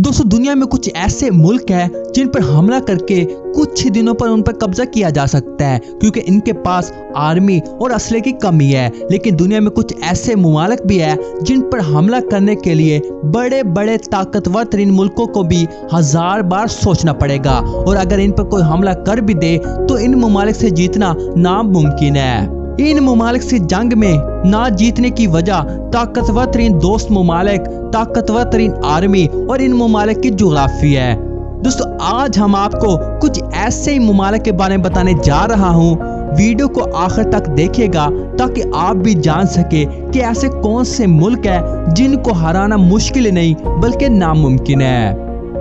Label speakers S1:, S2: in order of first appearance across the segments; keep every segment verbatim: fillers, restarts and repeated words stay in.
S1: दोस्तों दुनिया में कुछ ऐसे मुल्क हैं जिन पर हमला करके कुछ ही दिनों पर उन पर कब्जा किया जा सकता है क्योंकि इनके पास आर्मी और असले की कमी है। लेकिन दुनिया में कुछ ऐसे मुमालिक भी है जिन पर हमला करने के लिए बड़े बड़े ताकतवर तरीन मुल्कों को भी हजार बार सोचना पड़ेगा और अगर इन पर कोई हमला कर भी दे तो इन मुमालिक से जीतना नामुमकिन है। इन मुमालिक से जंग में ना जीतने की वजह ताकतवर तरीन दोस्त मुमालिक, ताकतवर तरीन आर्मी और इन मुमालिक की जोग्राफी है। दोस्तों आज हम आपको कुछ ऐसे ही मुमालिक के बारे में बताने जा रहा हूँ। वीडियो को आखिर तक देखिएगा ताकि आप भी जान सके कि ऐसे कौन से मुल्क है जिनको हराना मुश्किल नहीं बल्कि नामुमकिन है।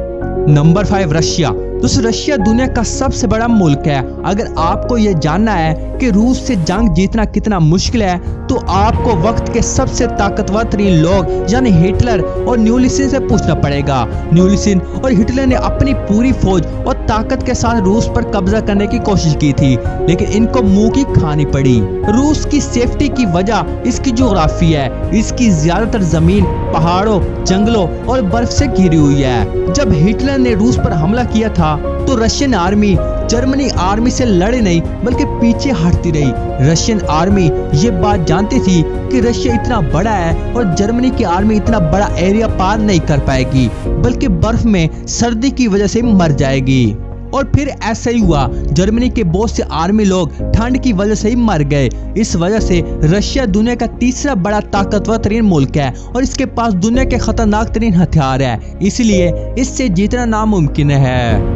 S1: Number five, Russia. दोस्तों रशिया दुनिया का सबसे बड़ा मुल्क है। अगर आपको यह जानना है कि रूस से जंग जीतना कितना मुश्किल है तो आपको वक्त के सबसे ताकतवर तरीन लोग यानी हिटलर और न्यूलिसिन से पूछना पड़ेगा। न्यूलिसिन और हिटलर ने अपनी पूरी फौज और ताकत के साथ रूस पर कब्जा करने की कोशिश की थी लेकिन इनको मुंह की खानी पड़ी। रूस की सेफ्टी की वजह इसकी जोग्राफी है। इसकी ज्यादातर जमीन पहाड़ों, जंगलों और बर्फ से घिरी हुई है। जब हिटलर ने रूस पर हमला किया था तो रशियन आर्मी जर्मनी आर्मी से लड़े नहीं बल्कि पीछे हटती रही। रशियन आर्मी ये बात जानती थी कि रशिया इतना बड़ा है और जर्मनी की आर्मी इतना बड़ा एरिया पार नहीं कर पाएगी बल्कि बर्फ में सर्दी की वजह से मर जाएगी। और फिर ऐसा ही हुआ। जर्मनी के बहुत से आर्मी लोग ठंड की वजह से ही मर गए। इस वजह से रशिया दुनिया का तीसरा बड़ा ताकतवर तरीन मुल्क है और इसके पास दुनिया के खतरनाक तरीन हथियार है, इसलिए इससे जीतना नामुमकिन है।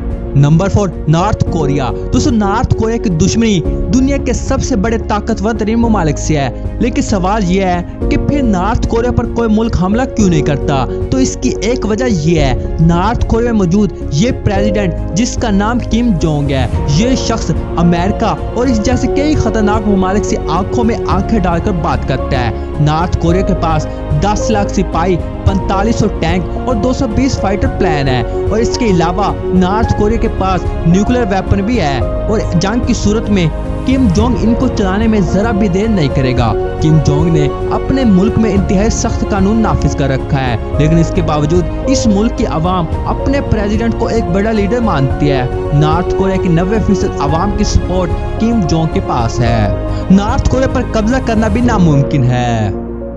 S1: Number four, North Korea. दोस्तों नॉर्थ कोरिया की दुश्मनी दुनिया के सबसे बड़े ताकतवर तरीन मुमालिक से है लेकिन सवाल यह है कि फिर नॉर्थ कोरिया पर कोई मुल्क हमला क्यों नहीं करता। तो इसकी एक वजह यह है, नॉर्थ कोरिया में मौजूद ये प्रेसिडेंट जिसका नाम किम जोंग है, ये शख्स अमेरिका और इस जैसे कई खतरनाक मुमालिक से आंखों में आंखें डालकर बात करता है। नॉर्थ कोरिया के पास दस लाख सिपाही, पैंतालीस सौ टैंक और दो सौ बीस फाइटर प्लेन है और इसके अलावा नॉर्थ कोरिया के पास न्यूक्लियर वेपन भी है और जंग की सूरत में किम जोंग इनको चलाने में जरा भी देर नहीं करेगा। किम जोंग ने अपने मुल्क में इंतहाई सख्त कानून नाफिज कर रखा है लेकिन इसके बावजूद इस मुल्क की आवाम अपने प्रेसिडेंट को एक बड़ा लीडर मानती है। नॉर्थ कोरिया की नब्बे फीसद आवाम की सपोर्ट किम जोंग के पास है। नॉर्थ कोरिया पर कब्जा करना भी नामुमकिन है।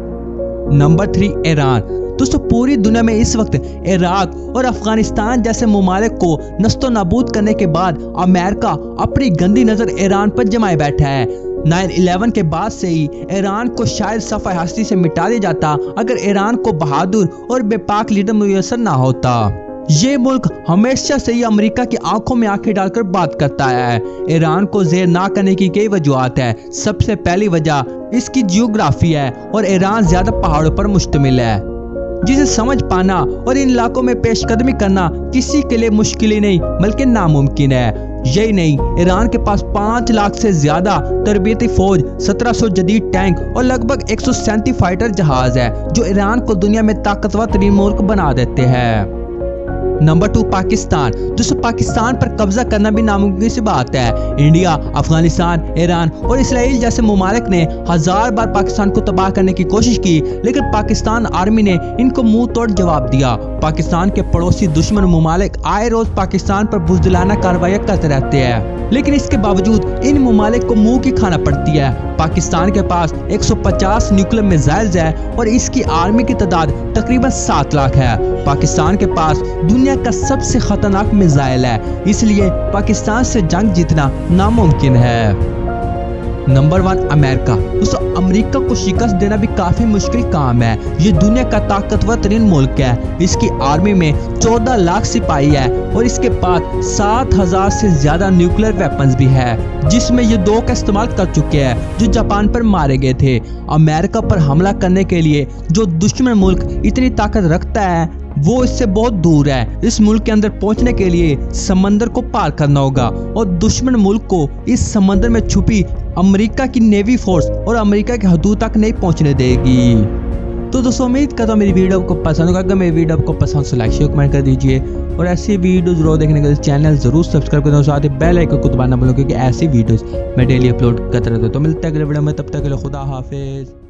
S1: Number three, Iran. दोस्तों पूरी दुनिया में इस वक्त इराक और अफगानिस्तान जैसे मुमालिक को नस्तो नाबूद करने के बाद अमेरिका अपनी गंदी नजर ईरान पर जमाए बैठा है। नाइन इलेवन के बाद से ही ईरान को शायद सफाई हस्ती से मिटा दिया जाता अगर ईरान को बहादुर और बेपाक लीडर मुयस्सर ना होता। ये मुल्क हमेशा से ही अमेरिका की आंखों में आंखें डालकर बात करता है। ईरान को जेर ना करने की कई वजूहत है। सबसे पहली वजह इसकी जियोग्राफी है और ईरान ज्यादा पहाड़ों पर मुश्तमिल है जिसे समझ पाना और इन इलाकों में पेशकदमी करना किसी के लिए मुश्किल ही नहीं बल्कि नामुमकिन है। यही नहीं, ईरान के पास पाँच लाख से ज्यादा तरबियती फौज, सत्रह सौ जदीद टैंक और लगभग एक सौ सैंतीस फाइटर जहाज है जो ईरान को दुनिया में ताकतवर तरीन मुल्क बना देते हैं। Number two, Pakistan. दोस्तों पाकिस्तान पर कब्जा करना भी नामुमकिन सी बात है। इंडिया, अफगानिस्तान, ईरान और इसराइल जैसे मुमालिक ने हजार बार पाकिस्तान को तबाह करने की कोशिश की लेकिन पाकिस्तान आर्मी ने इनको मुंह तोड़ जवाब दिया। पाकिस्तान के पड़ोसी दुश्मन मुमालिक आए रोज पाकिस्तान पर बुज़दिलाना कार्रवाई करते रहते हैं लेकिन इसके बावजूद इन मुमालिक को मुंह की खाना पड़ती है। पाकिस्तान के पास एक सौ पचास न्यूक्लियर मिसाइल्स है और इसकी आर्मी की तादाद तकरीबन सात लाख है। पाकिस्तान के पास दुनिया का सबसे खतरनाक मिसाइल है, इसलिए पाकिस्तान से जंग जीतना नामुमकिन है। Number one, America. दोस्तों अमेरिका को शिकस्त देना भी काफी मुश्किल काम है। ये दुनिया का ताकतवर तरीन मुल्क है। इसकी आर्मी में चौदह लाख सिपाही है और इसके पास सात हजार से ज्यादा न्यूक्लियर वेपन्स भी है जिसमें ये दो का इस्तेमाल कर चुके हैं जो जापान पर मारे गए थे। अमेरिका पर हमला करने के लिए जो दुश्मन मुल्क इतनी ताकत रखता है वो इससे बहुत दूर है। इस मुल्क के अंदर पहुंचने के लिए समंदर को पार करना होगा और दुश्मन मुल्क को इस समंदर में छुपी अमेरिका की नेवी फोर्स और अमेरिका की हदूद तक नहीं पहुंचने देगी। तो दोस्तों उम्मीद करता हूँ मेरी वीडियो को पसंद होगा। अगर मेरी वीडियो आपको पसंद तो लाइक शेयर कमेंट कर दीजिए और ऐसी वीडियो जरूर देखने के लिए चैनल जरूर सब्सक्राइब कर दो, साथ ही बेल आइकन को दबाना भूलो क्योंकि ऐसी वीडियोस मैं डेली अपलोड करता रहता हूँ। तो मिलते हैं अगले वीडियो में, तब तक के लिए खुदा हाफिज।